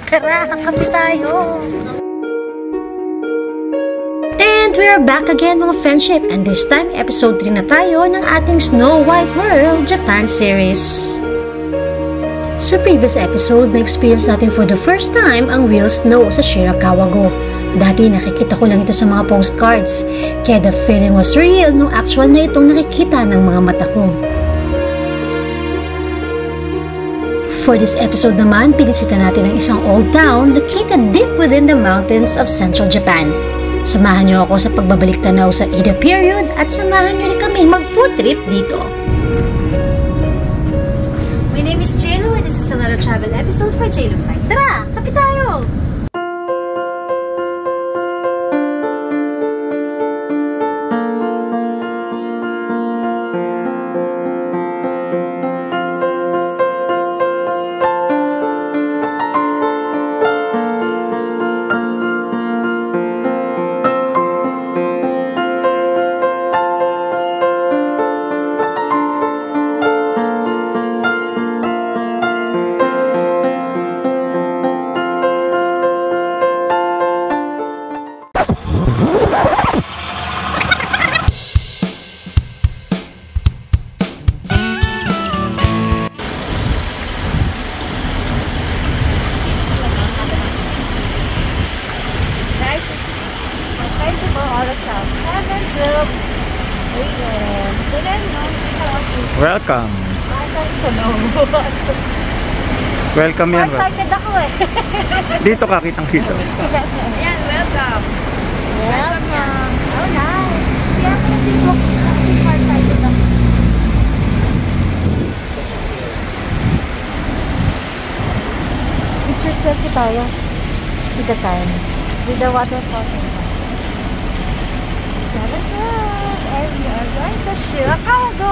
Tara, kape tayo! And we are back again mga friendship, and this time episode 3 na tayo ng ating Snow White World Japan series. Sa previous episode, na-experience natin for the first time ang real snow sa Shirakawa-go. Dati nakikita ko lang ito sa mga postcards, kaya the feeling was real nung actual na itong nakikita ng mga mata ko. For this episode naman, pinisita natin ang isang old town located deep within the mountains of central Japan. Samahan niyo ako sa pagbabalik tanaw sa Edo period at samahan niyo rin kami mag-food trip dito. My name is JLo and this is another travel episode for JLo Fight. Tara, kape tayo! Welcome. Welcome yan. Excited ako eh. Dito ka, kitang-kita. Ayan, welcome. Welcome. Oh, nice. Kaya ako dito. Excited ako. Picture selfie tayo. With the time. With the water fountain. And we are going to Shirakawa-go.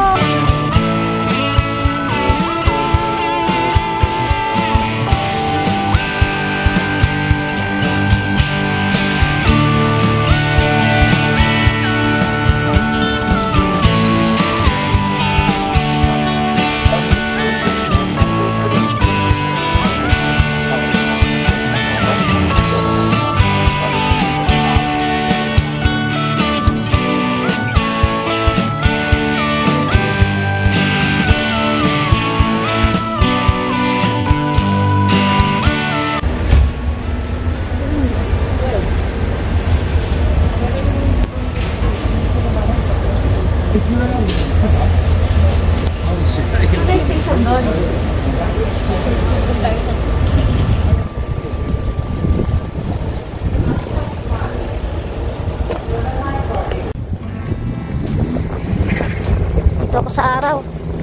Dito ako sa araw.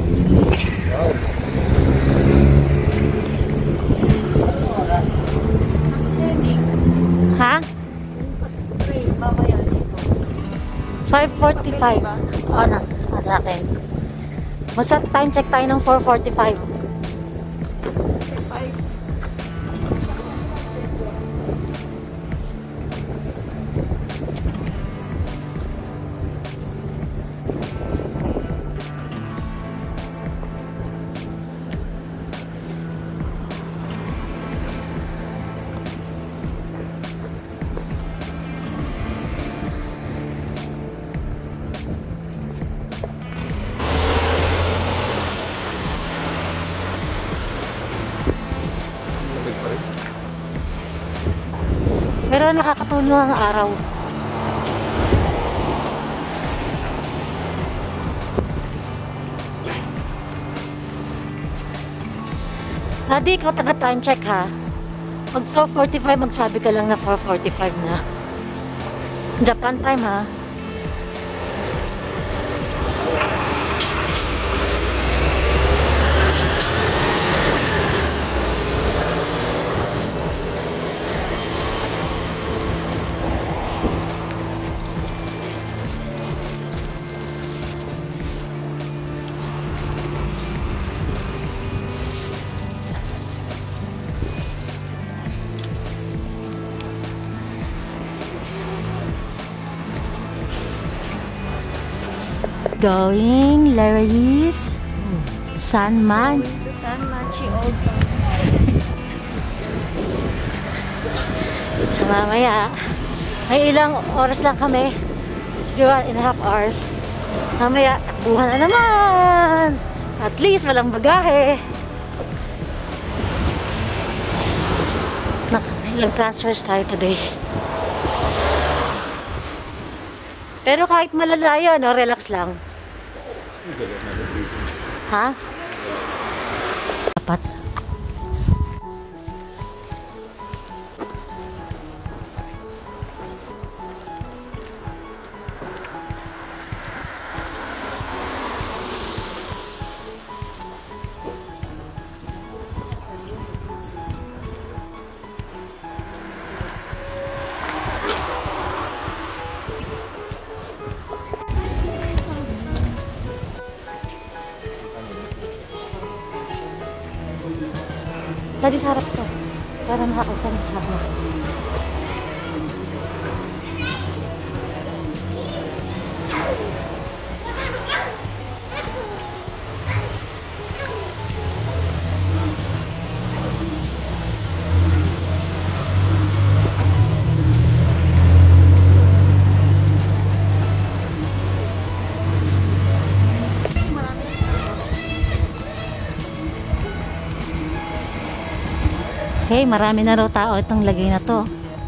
Ha? 5:45. Oo na, sa akin. Basta time check tayo ng 4:45. Pero nakakatulong ang araw. Hadi, ikaw taga-time check ha. Mag 4:45, magsabi ka lang na 4:45 na. Japan time ha. Going Larry's Sanman. Sanman, she old. Mamaya, may ilang oras lang kami. Siguro 1.5 hours. Mamaya, takbuhan na naman. At least, walang bagahe. Ilang transfers tayo today. Pero kahit malalayo, no, relax lang. Ha? Dapat. Tadi sa harap ko. Para makakita mo sa ako. Okay, marami na raw tao itong lagay na to.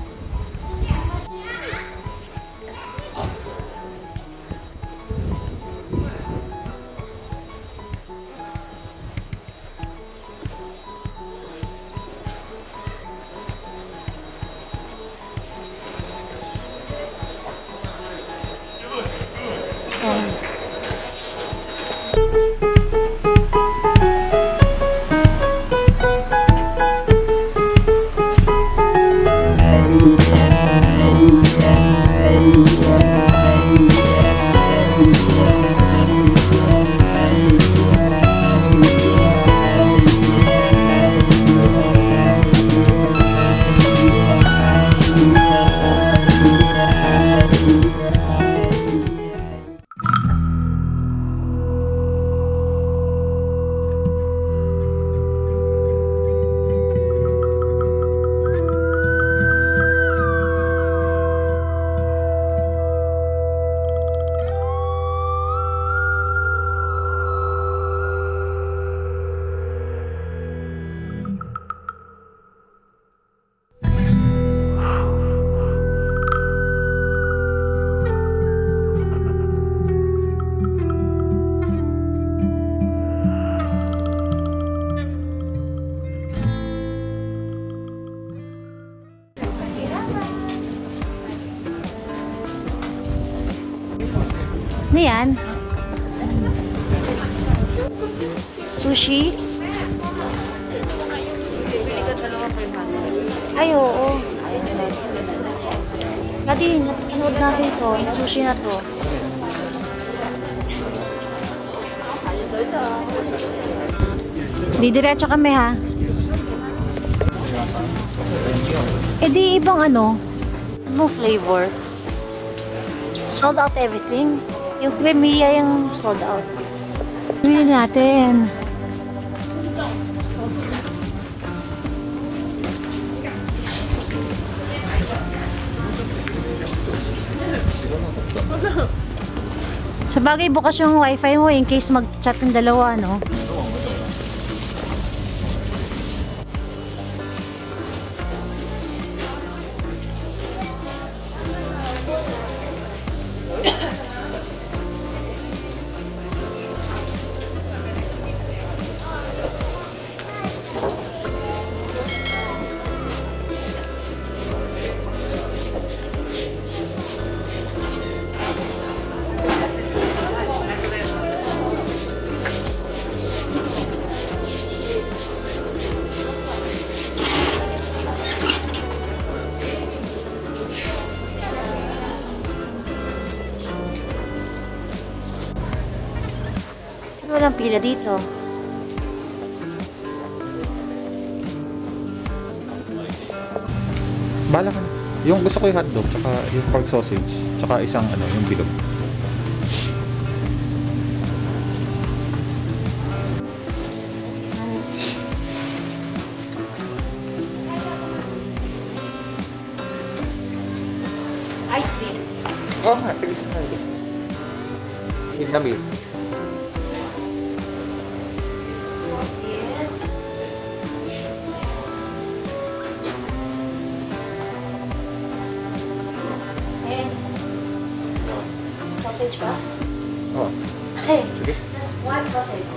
Ano yan? Sushi? Ay, oo. Nadi, napanood natin ito. Yung sushi na to. Di diretso kami ha. Eh di ibang ano? Ano flavor? Sold out everything. Yung cremia yung sold out. Bili natin. Sa bagay bukas yung wifi mo in case mag-chat ng dalawa, no? Walang pila dito. Bala ka na. Yung gusto ko yung hotdog, tsaka yung pork sausage, tsaka isang ano, yung bilog. Ice cream. Oo nga, tigas na ito. In the milk. Yes. And sausage ba? Oo. Hey, Sige. just one sausage.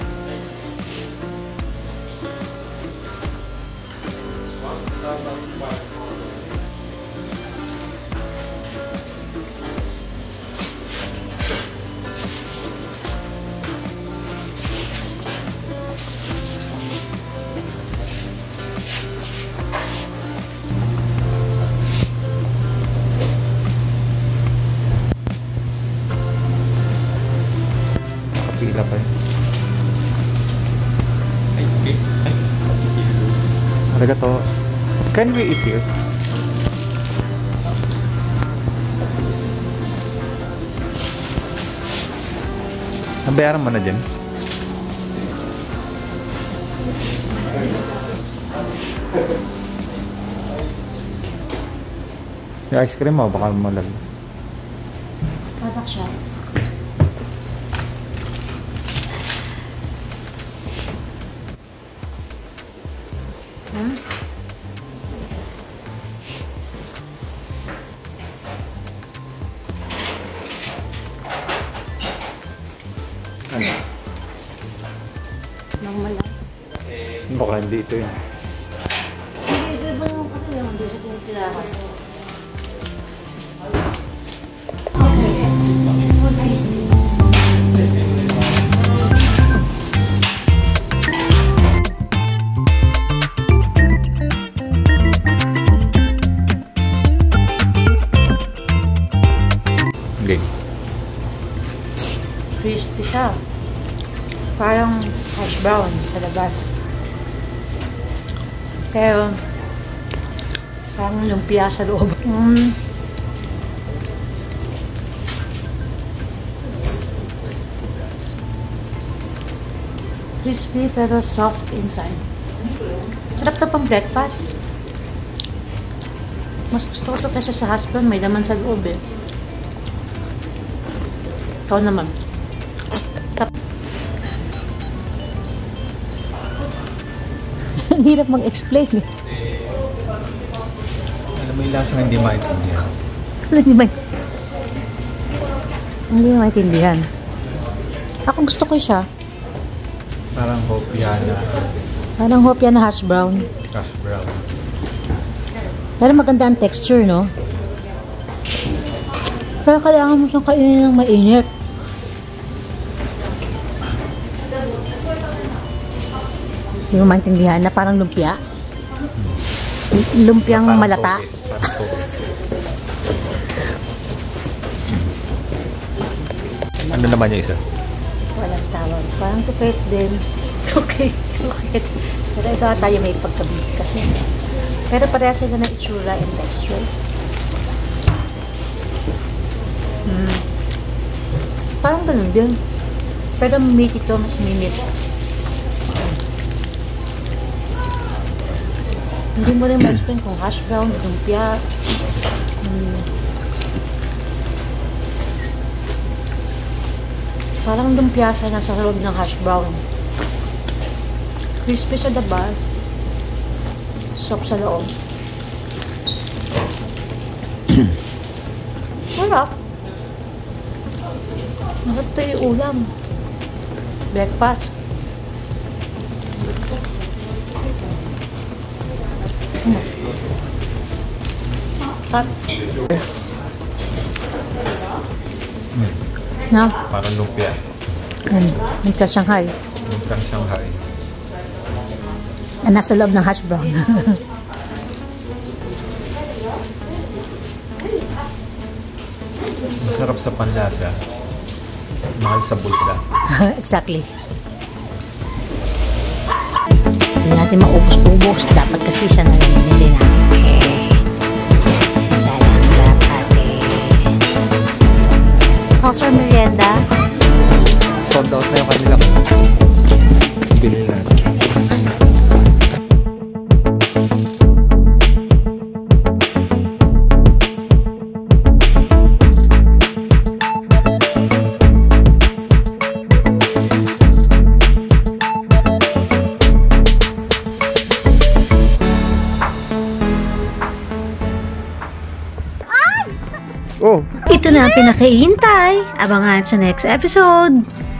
Kapila pa yun. Arigato. Can we eat here? Nabayaran mo na dyan? Yung ice cream mo, baka malag. Tatak siya. Ano? Normal lang. Baka hindi ito yun. Hindi, iba naman kasi yung hindi siya pinagtirahan. Okay. What is this? Hindi. Crispy siya. Parang hash brown sa labas. Pero parang lumpia sa loob. Crispy pero soft inside. Sarap na pang breakfast. Mas gusto ko ito kaysa sa hash brown. May laman sa loob eh. Ikaw naman. Ang hirap mag-explain eh. Alam mo yung lasang hindi maintindihan. Hindi maintindihan. Ako gusto ko siya. Parang hopiana. Parang hopya na hash brown. Hash brown. Pero maganda ang texture, no? Pero kailangan mo siyang kainin ng mainit. Hindi mo maintindihan na parang lumpia. Lumpiang Parang malata. toge. Parang toge. Ano naman yung isa? Walang tawag. Parang tukit din. Tukit. Pero ito tayo may pagkabit kasi. Pero pareha sila na itsura and texture. Parang ganun din. Pero meat ito, mas minit. Hindi mo rin ma-explain kung hash brown, lumpia. Parang lumpia siya nasa loob ng hash brown. Crispy sa labas. Soft sa loob. Sarap. Masarap ito yung ulam. Breakfast. Na? Parang lumpia. Lumpia Shanghai. Lumpiang Shanghai. Nasa loob ng hash brown. Masarap sa panlasa. Mahal sa bulsa. Exactly. Hindi natin maubos-ubos. Dapat kasi isa na lang hindi na. Salamat ate. How's our merienda? Sold out na yung kanilang bili natin. Oh. Ito na ang pinakahihintay. Abangan sa next episode.